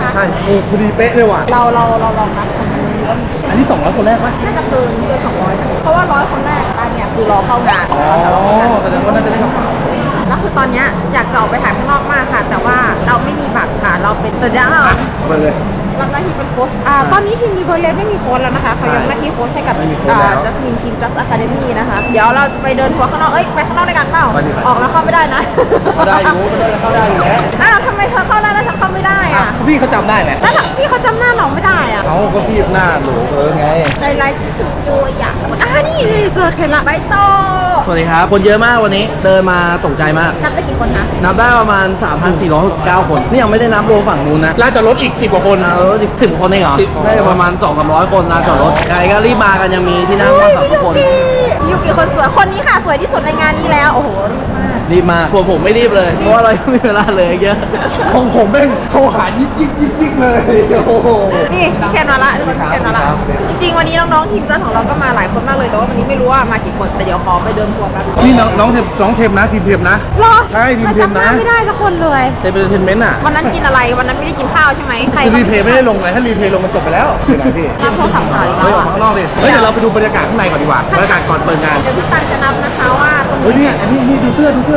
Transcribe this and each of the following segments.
ใช่โอ้พอดีเป๊ะเลยว่ะเราลองนับอันนี้200คนแรกปะน่าจะเกิน200นะเพราะว่า100คนแรกร้านเนี่ยคือรอเข้างานแสดงว่าน่าจะได้กระเป๋าแล้วคือตอนนี้อยากจะออกไปถ่ายข้างนอกมากค่ะแต่ว่าเราไม่มีบัตรค่ะเราเป็นตัวเดียวไปเลยรับหน้าที่เป็นโค้ชตอนนี้ทีมมีเบอร์เลนไม่มีโค้ชแล้วนะคะเขายกหน้าที่โค้ชให้กับจัสมินทีมจัสอะคาเดมี่นะคะเดี๋ยวเราจะไปเดินทัวร์ข้างนอกไปข้างนอกด้วยกันเปล่าออกแล้วเข้าไม่ได้นะเข้าได้อยู่เข้าได้อยู่แล้วทำไมเธอเข้าได้แล้วฉันเข้าไม่ได้อ่ะพี่เขาจำได้แหละแล้วพี่เขาจำหน้าเราไม่ได้อ่ะเขาก็พี่หน้าหนูไงใจร้ายที่สุดตัวอย่างนี่เจอเคละใบโตสวัสดีครับคนเยอะมากวันนี้เดินมาตกใจมากนับได้กี่คนคะนับได้ประมาณ 3,469 คนนี่ยังไม่ได้นับโลฝั่งนู้นนะลานจอดรถอีก10 กว่าคนอีก10 คนเองเหรอได้ประมาณ 200-300 คนลานจอดรถใครก็รีบมากันยังมีที่นั่งว่างสำหรับทุกคนยูกิคนสวยคนนี้ค่ะสวยที่สุดในงานนี้แล้วโอ้โหรีบมากผมไม่รีบเลยเพราะว่าเราไม่มีเวลาเลยเยอะของผมแม่งโทรหายิกเลยโอ้โหนี่พี่แคนมาละจริงๆวันนี้น้องๆทีมจัสของเราก็มาหลายคนมากเลยแต่ว่าวันนี้ไม่รู้ว่ามากี่คนแต่เดี๋ยวขอไปเดินทัวร์กันนี่น้องเทมนะทีมเทมนะใช่ทีมเทมนะไม่ได้สักคนเลยเทมเป็นเทนเมนต์อ่ะวันนั้นกินอะไรวันนั้นไม่ได้กินข้าวใช่ไหมใครรีเพย์ไม่ได้ลงเลยถ้ารีเพย์ลงมันจบไปแล้วเป็นไรพี่รับโทรศัพท์ถ่ายเฮ้ยออกข้างนอกดิเฮ้ยเดี๋ยวเราไปดูบรรยากาศข้างในก่อนดีกว่าบรรยากาศก่อนเปิดงานเดี๋ยวพี่ตังจะนับนะคะว่าเฮ้ยเนี่ยอันนี้ดูเสื้อพี่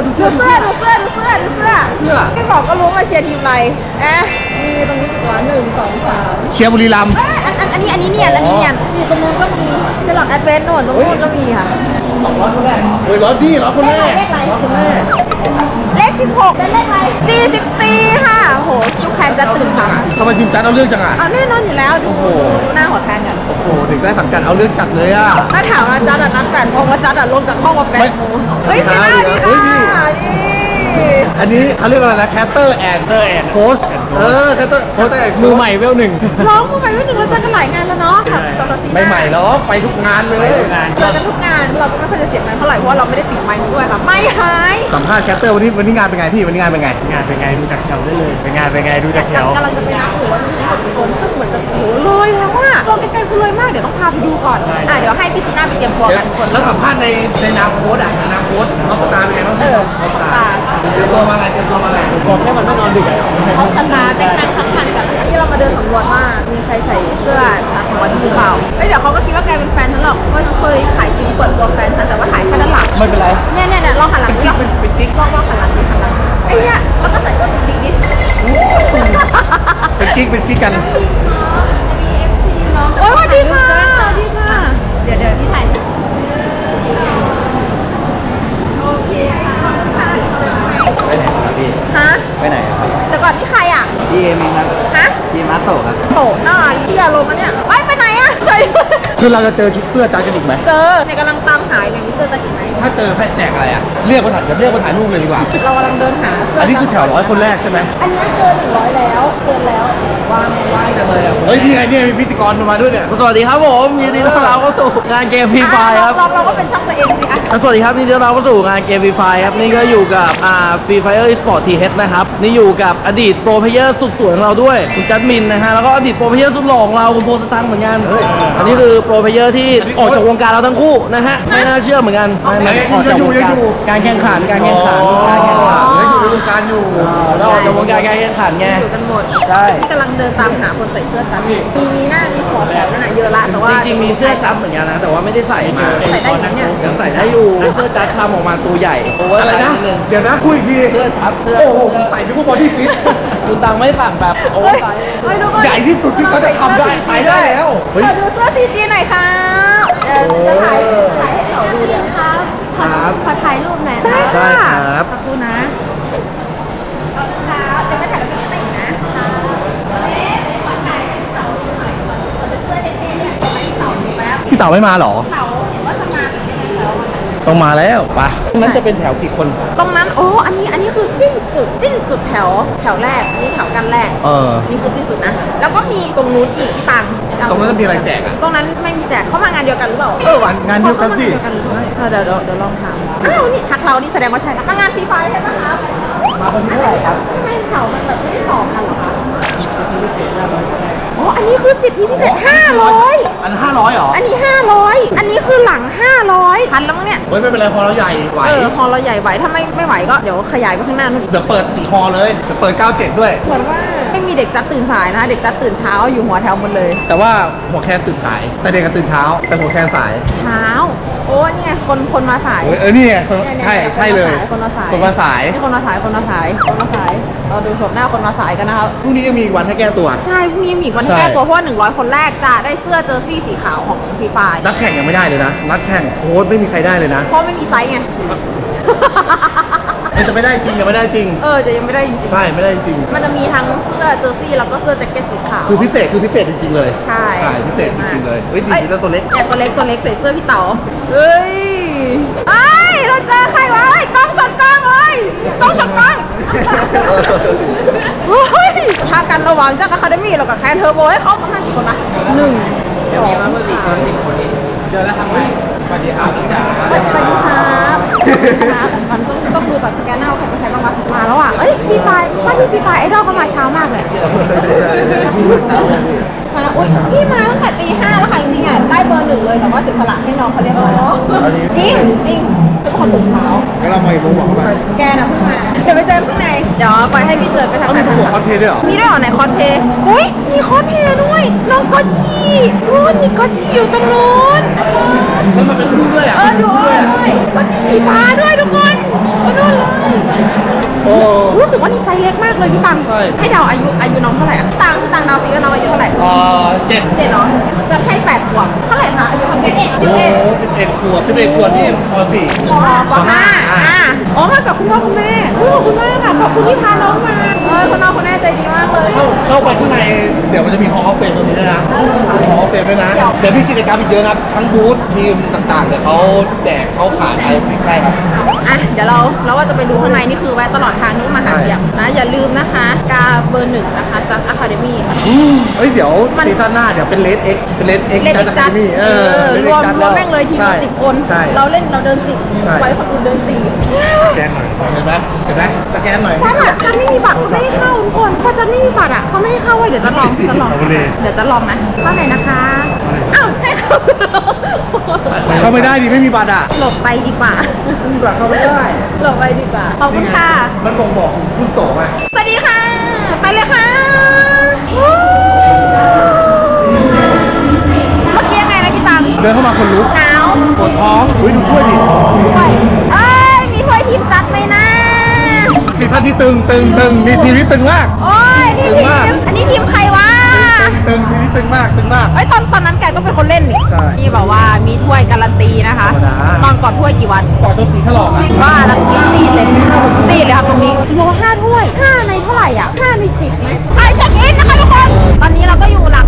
บอกก็รู้มาเชียร์ทีมอะไรมีตรงนี้ดีกว่า1 2 3 เชียร์บุรีรัมย์อันนี้เนี่ยนี่ตรงนู้นก็มีเชลล์แอดเวนต์โน่นตรงนู้นก็มีค่ะ 200 คนแรกเฮ้ย100คนแรกเลข16เป็นเลขอะไร44ค่ะโอ้โหทุกแคนจะตื่นค่ะทำไมทีมจัดเอาเรื่องจังอ่ะเอาแน่นอนอยู่แล้วดูหน้าหัวแคนกันโอ้โหเด็กได้สังกัดเอาเรื่องจัดเลยอ่ะถ้าถามว่าจัดนัด8 โมงว่าจัดลงจากห้องมา8 โมงเฮ้ยดีค่ะอันนี้เขาเรียกว่าอะไรนะแคสเตอร์แอนโค้ชแคสเตอร์มือใหม่เวล 1 ร้องมือใหม่เวล 1เราเจอกันหลายงานแล้วเนาะไม่ใหม่หรอกไปทุกงานเลยเจอกันทุกงานเราก็ไม่ค่อยจะเสียงไมค์เท่าไหร่เพราะเราไม่ได้ติดไมค์ด้วยค่ะไม่หายสัมภาษณ์แคสเตอร์วันนี้งานเป็นไงพี่วันนี้งานเป็นไงดูจากแถวได้เลยเป็นไงดูจากแถวกำลังจะไปนับอยู่ว่ามีกี่คนซึ่งเหมือนจะโอ้โหเลยแล้วอ่ะตัวใกล้ๆคือเลยมากเดี๋ยวต้องพาไปดูก่อนเดี๋ยวให้พี่ซีน่าไปเตรียมตัวกันคนแล้วสัมภาษณ์ในนามโค้ดนามโค้ดเขาสตาร์เป็นไงบ้างเตรียมตัวมาอะไรบอกแค่มันไม่นอนดึกเขาสตาร์เป็นนั่งทั้งคันกันที่เรามาเดินสำรวจว่ามีใครใส่เสื้อของวันที่เปล่าเดี๋ยวเขาก็คิดว่าแกเป็นแฟนฉันหรอกเพราะเคยถ่ายคลิปเปิดตัวแฟนฉันแต่ว่าถ่ายแค่ด้านหลังไม่เป็นไรเนี่ยลองหันหลังดิเป็นติ๊กลองหันหลังไอ้เนี่ยแล้วก็ใส่ตัวติ๊กดิเป็นกิ๊กกันโอ้ยสวัสดีค่ะเดี๋ยวพี่ถ่ายโอเคไปไหนครับพี่ไปไหนครับแต่ก่อนนี่ใครอ่ะพี่เอมิงครับพี่มาโตครับโตหน้าพี่อารมณ์เนี่ยไปไหนอ่ะช่วยคือเราจะเจอชุดเสื้อจัดกันอีกไหมเจอเนี่ยกำลังตามหาอย่างนี้เสื้อจัดอีกไหมถ้าเจอให้แจกอะไรอ่ะเรียกมาถ่ายรูปเลยดีกว่าเรากำลังเดินหาเสื้ออันนี้คือแถว100 คนแรกใช่ไหมอันนี้เกิน100แล้ววางจังเลยเฮ้ยนี่ไงเนี่ยมีพิธีกรมาด้วยเนี่ยสวัสดีครับผมยินดีต้อนรับเข้าสู่งานเกมฟรีไฟครับเราก็เป็นช่องตัวเองสิคะสวัสดีครับยินดีต้อนรับเข้าสู่งานเกมฟรีไฟครับนี่ก็อยู่กับฟรีไฟเออร์สปอร์ตทีเฮดนะครับนี่อยู่กับอดีตโปรเพลเยอร์สุดสวยของเราด้วยคุณจัดมินนะฮะแล้วก็อดีตโปรเพลเยอร์สุดหล่อของเราคุณโพสตังเหมือนกันอันนี้คือโปรเพลเยอร์ที่ออกจากวงการเราทั้งคู่นะฮะไม่น่าเชื่อเหมือนกันออกจากวงการแข่งขันแล้วอยู่วงการอยู่เราออกจากวงการแข่งขันไงอยู่กันหมดใช่ที่กำลังเดินตามหาคนใส่เสื้อจั๊บมีหน้ามีขอแถวนั่นน่ะเยอะละแต่ว่าจริงๆมีเสื้อจั๊บเหมือนกันนะแต่ว่าไม่ได้ใส่มาใส่ได้ยังเนี่ยยังใส่ได้อยู่เสื้อจั๊บทำออกมาตัวใหญ่อะไรนะเดี๋ยวนะพูดอีกทีเสื้อจั๊บโอ้โหใส่นึกว่าบอดี้ฟิตคุณตังไม่สั่งแบบโอ้ไซส์ใหญ่ที่สุดที่เขาจะทำได้ใส่ได้แล้วดูเสื้อซีจีหน่อยค่ะจะถ่ายให้เขาดูเดี๋ยวครับขอถ่ายรูปหน่อยได้ครับขอบคุณนะขอบคุณครับจะไม่ถ่ายกับพี่ติ๋งนะพี่เต๋าไม่มาหรอเต๋าเห็นว่าจะมาต้องมาแล้วปะตรงนั้นจะเป็นแถวกี่คนตรงนั้นอันนี้คือสิ้นสุดแถวแรกนี่แถวกันแรกนี่คือสิ้นสุดนะแล้วก็มีตรงนู้นอีกที่ตังตรงนั้นจะมีอะไรแจกอ่ะตรงนั้นไม่มีแจกเขามางานเดียวกันหรือเปล่างานเดียวกันสิเดี๋ยวลองถามนี่ทักเรานี่แสดงว่าใช่นะงานฟรีไฟใช่ไหมครับมาคนที่เท่าไหร่ครับไม่แถวมันแบบไม่ได้ต่อกันหรอคะอ๋ออันนี้คือสิทธิพิเศษ500 อัน500เหรออันนี้500อันนี้คือหลัง500พันแล้วมั้งเนี่ยเฮ้ยไม่เป็นไรพอเราใหญ่ไหวฮอลเราใหญ่ไหวถ้าไม่ไหวก็เดี๋ยวขยายไปข้างหน้านู่นเดี๋ยวเปิด4ฮอเลยเดี๋ยวเปิด97ด้วยเหมือนว่าไม่มีเด็กจัดตื่นสายนะเด็กจัดตื่นเช้าอยู่หัวแถวหมดเลยแต่ว่าหัวแคนตื่นสาย แต่เด็กก็ตื่นเช้า แต่หัวแคนสายเช้าโอ้นี่ไงคนมาสายนี่ไงเนี่ยใช่เลยคนมาสายคนมาสายนี่คนมาสายเราดูชมหน้าคนมาสายกันนะครับพรุ่งนี้ยังมีวันให้แก้ตัวใช่พรุ่งนี้มีอีกวันที่ใช่แก้ตัวเพราะว่า100 คนแรกจะได้เสื้อเจอร์ซี่สีขาวของฟรีไฟล์นัดแข่งยังไม่ได้เลยนะ นัดแข่งโค้ดไม่มีใครได้เลยนะเพราะไม่มีไซส์ไงจะไม่ได้จริงยังไม่ได้จริงจะยังไม่ได้จริงใช่ไม่ได้จริงๆมันจะมีทั้งเสื้อเจอร์ซี่แล้วก็เสื้อแจ็คเก็ตสีขาวคือพิเศษจริงๆเลยใช่พิเศษจริงๆเลยเฮ้ยดีแล้วตัวเล็กเนี่ยตัวเล็กใส่เสื้อพี่เต๋าเฮ้ยเราเจอใครวะกล้องชนกล้องเลยกล้องชนกล้องเฮ้ยถ้ากันระหว่างจากอะคาเดมี่เรากับแคนเทอร์โบให้เขาประมาณกี่คนนะ1 เดี๋ยวมีมาเมื่อ4 คน10 คนนี้เจอแล้วทำไมสวัสดีครับน้องจ๋าสวัสดีครับมันต้องดูแบบสแกนหน้าใครเป็นใครบ้างวะมาแล้วอ่ะเอ้ยพี่ไฟไอดอลก็มาเช้ามากเลยมาแล้วอุ้ยพี่มาตั้งแต่ตี 5แล้วค่ะจริงๆอ่ะได้เบอร์ 1เลยแต่ว่าถึงสละให้น้องเขาเรียบร้อยแล้วจริงทุกคนตื่นเช้าแล้วเรามาอีกโมงบอกเขาไปแกนะเพิ่งมาเดี๋ยวไปเจอข้างในเดี๋ยวไปให้พี่เจอไปทำเขามีหัวคอนเทนต์ด้วยเหรอมีด้วยเหรอไหนคอนเทอุ้ยมีคอนเทด้วยน้องก๊อตจีมีก๊อตจีอยู่ตรงนู้นแล้วมันเป็นคู่ด้วยอ่ะดูด้วยก๊อตจีสีฟ้าด้วยทุกคนก็นู่นเลยโอ้รู้สึกว่านี่ไซส์เล็กมากเลยพี่ตังใช่ให้เดาอายุน้องเท่าไหร่อะตังเดาสิว่าน้องอายุเท่าไหร่ 7 7เนาะจะให้8 ขวบเท่าไหร่คะอายุ11 โอ้11 ขวบ11 ขวบนี่ป .4 ป .5 อ๋อมากับคุณพ่อคุณแม่ขอบคุณมากค่ะขอบคุณที่พาน้องมาคุณพ่อคุณแม่ใจดีมากเลยเข้าไปข้างในเดี๋ยวมันจะมีฮอลล์เฟมตรงนี้ด้วยนะฮอลล์เฟมด้วยนะเดี๋ยวมีกิจกรรมอีกเยอะนะทั้งบูธทีมต่างๆเดี๋ยวเขาแจกเขาขายอะไรใช่ครับอ่ะเดี๋ยวเราว่าจะไปดูข้างในนี่คือแวะตลอดทางนู้นมาหาเสียงนะอย่าลืมนะคะกาเบอร์ 1นะคะจากอะคาเดมี่เอ้ยเดี๋ยวซีซั่นหน้าเดี๋ยวเป็นเลดเอ็กจัดมีรวมแม่งเลยทีมละ10 คนเราเล่นเราเดิน10ไว้คนอื่นเดิน4 แกนหน่อยเห็นไหมสแกนหน่อยถ้าแบบฉันไม่มีบัตรเขาไม่ให้เข้าทุกคนพอฉันไม่มีบัตรอ่ะเขาไม่ให้เข้าเว้ยเดี๋ยวจะลองเดี๋ยวจะลองนะเข้าไหนนะคะอ้าวให้เข้าเข้าไม่ได้ดิไม่มีบัตรอ่ะหลบไปดีกว่าเข้าไม่ได้หลบไปดีกว่าขอบคุณค่ะมันบ่งบอกคุณโตไหมสวัสดีค่ะ ไปเลยค่ะเมื่อกี้ยังไงนะพี่ตังเดินเข้ามาคนลุกหนาวปวดท้องดูถ้วยดิถ้วยเอ้ยมีถ้วยทีมจัดไหมนะซีซั่นที่ตึงมีทีมที่ตึงมากโอ้ยนี่ทีมอันนี้ทีมใครวะตึงทีมที่ตึงมากเอ้ยตอนนั้นแกก็เป็นคนเล่นนี่ใช่นี่แบบว่ามีถ้วยการันตีนะคะธรรมดานอนกอดถ้วยกี่วันก่อนตัวสีถลอกอ่ะว่าแล้วกินซีดเลยครับตรงนี้รวม5 ถ้วย5 ในเท่าไหร่อ่ะ5 ใน 10ไหมใช่เช็คอินนะคะทุกคนตอนนี้เราก็อยู่หลัง